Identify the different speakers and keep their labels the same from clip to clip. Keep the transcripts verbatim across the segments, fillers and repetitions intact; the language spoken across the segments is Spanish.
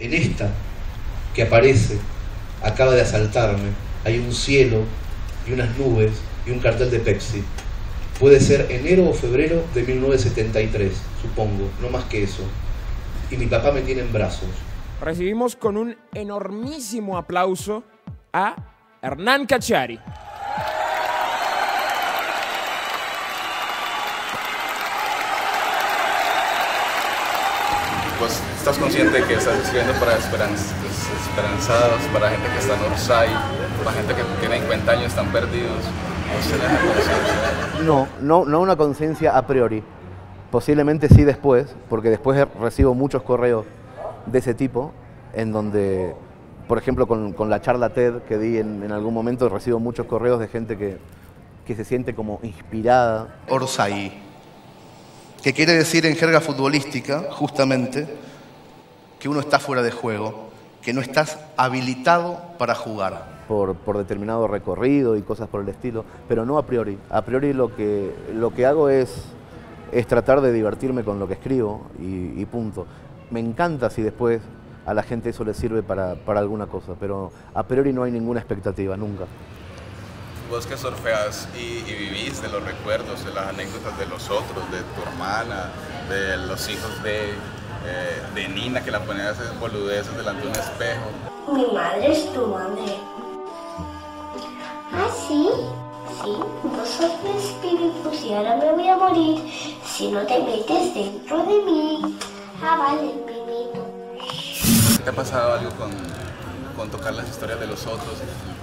Speaker 1: En esta que aparece, acaba de asaltarme, hay un cielo y unas nubes y un cartel de Pepsi. Puede ser enero o febrero de mil novecientos setenta y tres, supongo, no más que eso. Y mi papá me tiene en brazos.
Speaker 2: Recibimos con un enormísimo aplauso a Hernán Cacciari.
Speaker 3: Pues estás consciente de que estás escribiendo para esperanz esperanzados, para gente que está en Orsay, para gente que tiene cincuenta años, están perdidos.
Speaker 4: No, no, no una conciencia a priori. Posiblemente sí después, porque después recibo muchos correos de ese tipo, en donde, por ejemplo, con, con la charla TED que di en, en algún momento, recibo muchos correos de gente que, que se siente como inspirada.
Speaker 5: Orsay, que quiere decir en jerga futbolística, justamente, que uno está fuera de juego, que no estás habilitado para jugar.
Speaker 4: Por, por determinado recorrido y cosas por el estilo, pero no a priori. A priori lo que, lo que hago es, es tratar de divertirme con lo que escribo y, y punto. Me encanta si después a la gente eso le sirve para, para alguna cosa, pero a priori no hay ninguna expectativa, nunca.
Speaker 3: Vos que surfeas y, y vivís de los recuerdos, de las anécdotas de los otros, de tu hermana, de los hijos de, eh, de Nina, que la ponían a hacer boludeces delante de un espejo.
Speaker 6: Mi madre es tu madre. ¿Ah, sí? Sí, vos sos mi espíritu y ahora me voy a morir si no te metes dentro de mí. Ah, vale, mimito.
Speaker 3: ¿Te ha pasado algo con, con tocar las historias de los otros?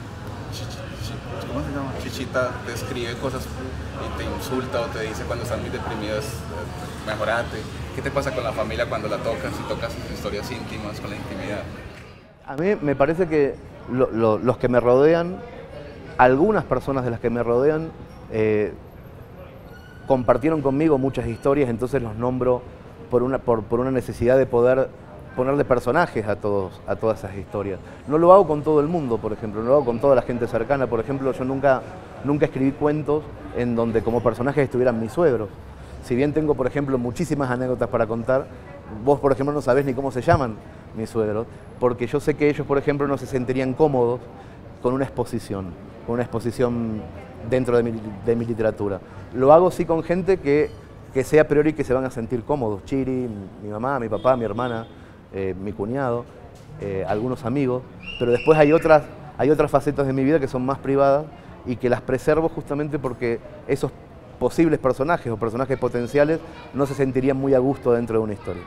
Speaker 3: ¿Cómo se llama? Chichita te escribe cosas y te insulta o te dice cuando están muy deprimidas, mejorate. ¿Qué te pasa con la familia cuando la tocas y tocas historias íntimas con la intimidad?
Speaker 4: A mí me parece que lo, lo, los que me rodean, algunas personas de las que me rodean, eh, compartieron conmigo muchas historias, entonces los nombro por una, por, por una necesidad de poder ponerle personajes a, todos, a todas esas historias. No lo hago con todo el mundo, por ejemplo, no lo hago con toda la gente cercana. Por ejemplo, yo nunca, nunca escribí cuentos en donde como personajes estuvieran mis suegros. Si bien tengo, por ejemplo, muchísimas anécdotas para contar, vos, por ejemplo, no sabés ni cómo se llaman mis suegros, porque yo sé que ellos, por ejemplo, no se sentirían cómodos con una exposición, con una exposición dentro de mi, de mi literatura. Lo hago sí con gente que, que sea a priori que se van a sentir cómodos. Chiri, mi mamá, mi papá, mi hermana, eh, mi cuñado, eh, algunos amigos, pero después hay otras, hay otras facetas de mi vida que son más privadas y que las preservo justamente porque esos posibles personajes o personajes potenciales no se sentirían muy a gusto dentro de una historia.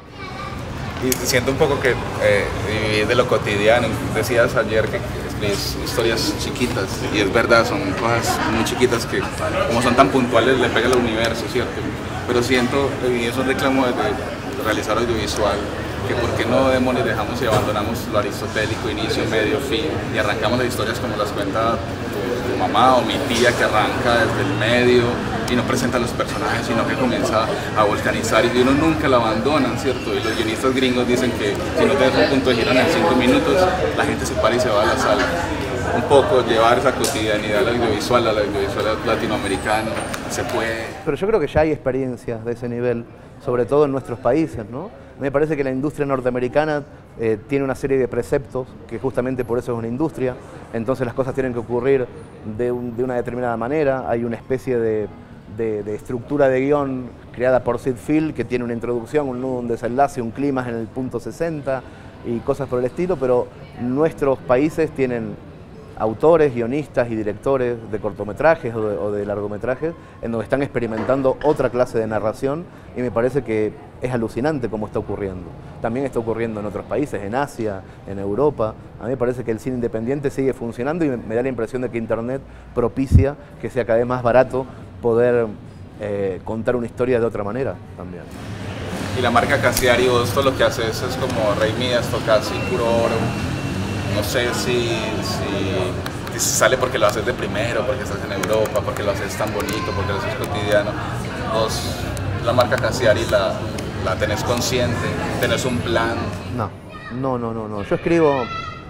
Speaker 3: Y siento un poco que eh, vivir de lo cotidiano. Decías ayer que escribís historias chiquitas, y es verdad, son cosas muy chiquitas que, como son tan puntuales, le pega al universo, ¿cierto? Pero siento, y eso es reclamo de, de realizar audiovisual, que por qué no demonios dejamos y abandonamos lo aristotélico, inicio, medio, fin, y arrancamos las historias como las cuenta tu, tu mamá o mi tía, que arranca desde el medio y no presenta a los personajes, sino que comienza a volcanizar y uno nunca lo abandonan, ¿cierto? Y los guionistas gringos dicen que si no te das un punto de giro en cinco minutos, la gente se para y se va a la sala. Un poco llevar esa cotidianidad al audiovisual, al audiovisual latinoamericano, se puede.
Speaker 4: Pero yo creo que ya hay experiencias de ese nivel, sobre todo en nuestros países, ¿no? Me parece que la industria norteamericana eh, tiene una serie de preceptos, que justamente por eso es una industria, entonces las cosas tienen que ocurrir de, un, de una determinada manera, hay una especie de, de, de estructura de guión creada por Sid Field, que tiene una introducción, un nudo, un desenlace, un clímax en el punto sesenta y cosas por el estilo, pero nuestros países tienen autores, guionistas y directores de cortometrajes o de, o de largometrajes en donde están experimentando otra clase de narración y me parece que es alucinante cómo está ocurriendo. También está ocurriendo en otros países, en Asia, en Europa. A mí me parece que el cine independiente sigue funcionando y me, me da la impresión de que Internet propicia que sea cada vez más barato poder eh, contar una historia de otra manera también.
Speaker 3: Y la marca Cacciari, vos todo lo que haces es como Rey Midas, Tocasi, puro oro. No sé si, si, si sale porque lo haces de primero, porque estás en Europa, porque lo haces tan bonito, porque lo haces cotidiano. Vos, la marca Cacciari, la, la tenés consciente, tenés un plan.
Speaker 4: No, no, no, no, no. Yo escribo,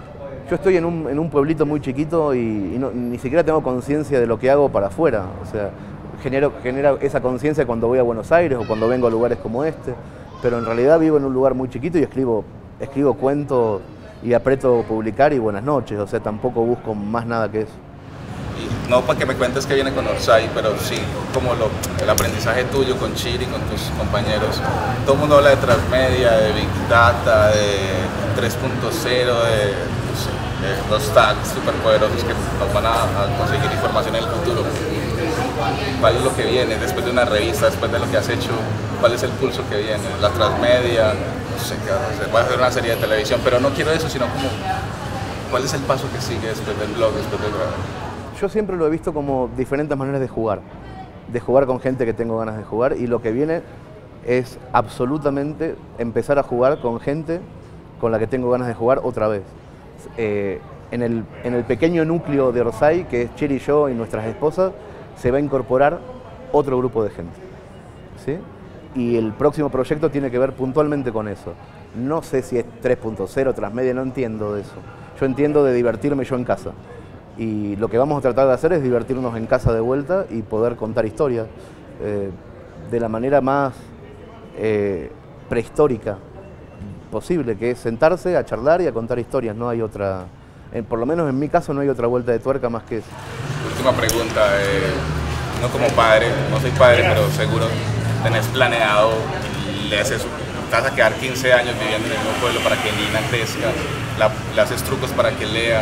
Speaker 4: yo estoy en un, en un pueblito muy chiquito y, y no, ni siquiera tengo conciencia de lo que hago para afuera. O sea, genero, genera esa conciencia cuando voy a Buenos Aires o cuando vengo a lugares como este, pero en realidad vivo en un lugar muy chiquito y escribo escribo cuentos y aprieto publicar y buenas noches, o sea, tampoco busco más nada que eso.
Speaker 3: Y no para que me cuentes que viene con Orsay, pero sí como lo, el aprendizaje tuyo con Chiri, con tus compañeros. Todo el mundo habla de transmedia, de Big Data, de tres punto cero, de, no sé, de los tags superpoderosos que nos van a, a conseguir información en el futuro. ¿Cuál es lo que viene después de una revista, después de lo que has hecho? ¿Cuál es el pulso que viene? ¿La transmedia? No sé qué vas a hacer. Voy a hacer una serie de televisión, pero no quiero eso, sino como ¿cuál es el paso que sigue después del blog, después del grabar?
Speaker 4: Yo siempre lo he visto como diferentes maneras de jugar, de jugar con gente que tengo ganas de jugar, y lo que viene es absolutamente empezar a jugar con gente con la que tengo ganas de jugar otra vez. Eh, en, el, en el pequeño núcleo de Orsay, que es Chiri y yo y nuestras esposas, se va a incorporar otro grupo de gente, ¿sí? Y el próximo proyecto tiene que ver puntualmente con eso. No sé si es tres punto cero, transmedia, no entiendo de eso. Yo entiendo de divertirme yo en casa. Y lo que vamos a tratar de hacer es divertirnos en casa de vuelta y poder contar historias eh, de la manera más eh, prehistórica posible, que es sentarse a charlar y a contar historias. No hay otra, eh, por lo menos en mi caso no hay otra vuelta de tuerca más que eso.
Speaker 3: Última pregunta, eh, no como padre, no soy padre, pero seguro tenés planeado, le haces, te vas a quedar quince años viviendo en el mismo pueblo para que Nina crezca, la, le haces trucos para que lea.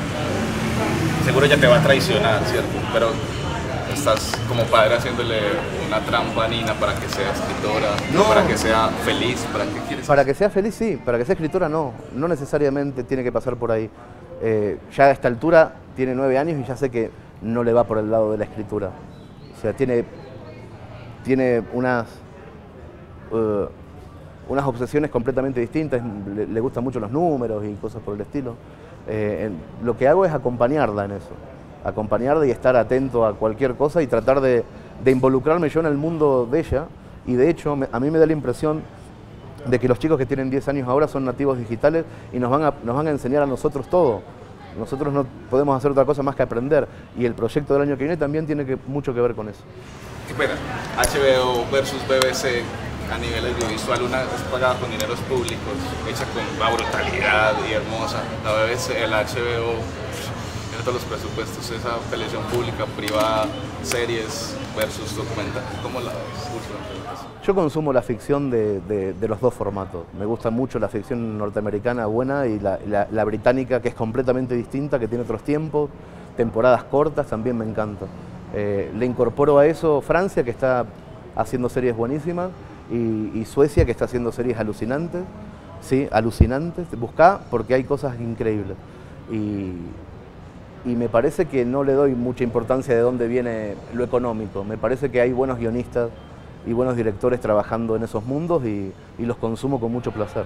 Speaker 3: Seguro ya te va a traicionar, ¿cierto? Pero estás como padre haciéndole una trampa a Nina para que sea escritora, no. Para que sea feliz, ¿para qué quieres?
Speaker 4: Para que sea feliz, sí, para que sea escritora no, no necesariamente tiene que pasar por ahí. Eh, ya a esta altura tiene nueve años y ya sé que no le va por el lado de la escritura. O sea, tiene, tiene unas, uh, unas obsesiones completamente distintas, le, le gustan mucho los números y cosas por el estilo. Eh, en, lo que hago es acompañarla en eso, acompañarla y estar atento a cualquier cosa y tratar de, de involucrarme yo en el mundo de ella. Y de hecho, me, a mí me da la impresión de que los chicos que tienen diez años ahora son nativos digitales y nos van a, nos van a enseñar a nosotros todo. Nosotros no podemos hacer otra cosa más que aprender, y el proyecto del año que viene también tiene que, mucho que ver con eso.
Speaker 3: Qué pena, H B O versus B B C a nivel audiovisual, una es pagada con dineros públicos, hecha con una brutalidad y hermosa. La B B C, el H B O, tiene todos los presupuestos, esa televisión pública, privada, series versus documental. ¿Cómo la ves, Úrsula?
Speaker 4: Yo consumo la ficción de, de, de los dos formatos. Me gusta mucho la ficción norteamericana buena y la, la, la británica, que es completamente distinta, que tiene otros tiempos, temporadas cortas, también me encanta. Eh, le incorporo a eso Francia, que está haciendo series buenísimas, y, y Suecia, que está haciendo series alucinantes. Sí, alucinantes. Buscá, porque hay cosas increíbles. Y, y me parece que no le doy mucha importancia de dónde viene lo económico. Me parece que hay buenos guionistas y buenos directores trabajando en esos mundos y, y los consumo con mucho placer.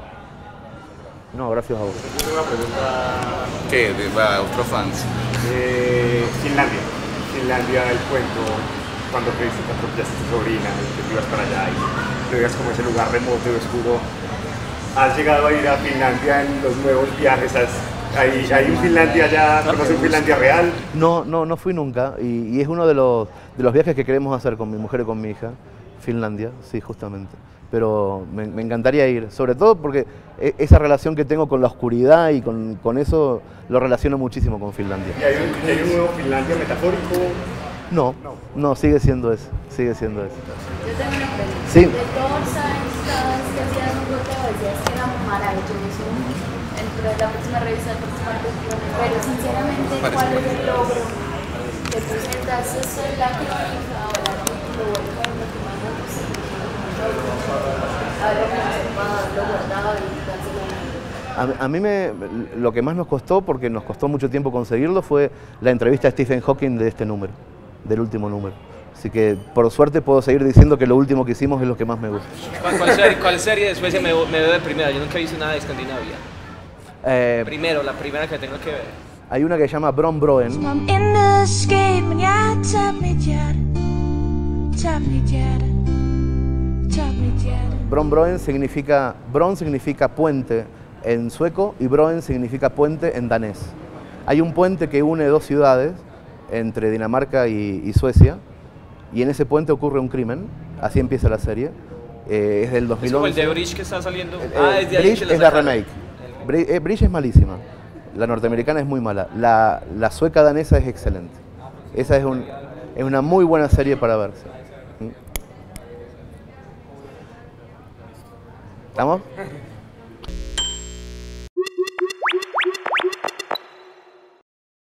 Speaker 4: No, gracias a vos.
Speaker 7: Una pregunta.
Speaker 3: ¿Qué? De, para otros fans.
Speaker 7: Eh, Finlandia. Finlandia, el cuento, cuando creíste que atropellaste a tu sobrina, que te ibas para allá y te veías como ese lugar remoto y oscuro. ¿Has llegado a ir a Finlandia en los nuevos viajes? ¿Has, hay, ¿Hay un Finlandia ya? ¿Conoces un Finlandia real?
Speaker 4: No, no, no fui nunca, y, y es uno de los, de los viajes que queremos hacer con mi mujer y con mi hija. Finlandia, sí, justamente. Pero me, me encantaría ir, sobre todo porque esa relación que tengo con la oscuridad y con, con eso lo relaciono muchísimo con Finlandia.
Speaker 7: ¿Y hay un, hay un nuevo Finlandia metafórico?
Speaker 4: No, no, no, sigue siendo eso, sigue siendo eso.
Speaker 8: Yo tengo una pregunta.
Speaker 4: Sí.
Speaker 8: De todos estos que hacías un grupo, decías que era maravilloso dentro de la próxima revista, la próxima revista, pero sinceramente, ¿cuál es el logro que tú sientas? ¿Eso es la crónica o el artículo o el cuento que más me gusta? Haberlo conservado, haberlo guardado y dárselo
Speaker 4: a, a mí me, lo que más nos costó, porque nos costó mucho tiempo conseguirlo, fue la entrevista a Stephen Hawking de este número, del último número. Así que por suerte puedo seguir diciendo que lo último que hicimos es lo que más me gusta.
Speaker 9: ¿Cuál, cuál, serie, cuál serie de Suecia me, me veo de primera? Yo nunca he visto nada de Escandinavia. Eh, Primero, la primera que tengo que ver.
Speaker 4: Hay una que se llama Bron Broen. Bron Broen significa, Bron significa puente en sueco y Broen significa puente en danés. Hay un puente que une dos ciudades, entre Dinamarca y, y Suecia, y en ese puente ocurre un crimen, así empieza la serie. Eh, es del dos mil once.
Speaker 9: ¿Es como el de Bridge que está saliendo?
Speaker 4: El,
Speaker 9: ah, es de ahí
Speaker 4: Bridge
Speaker 9: que
Speaker 4: es la remake. Bri- eh, Bridge es malísima. La norteamericana es muy mala. La, la sueca danesa es excelente. Esa es, un, es una muy buena serie para verse. ¿Mm? ¿Estamos?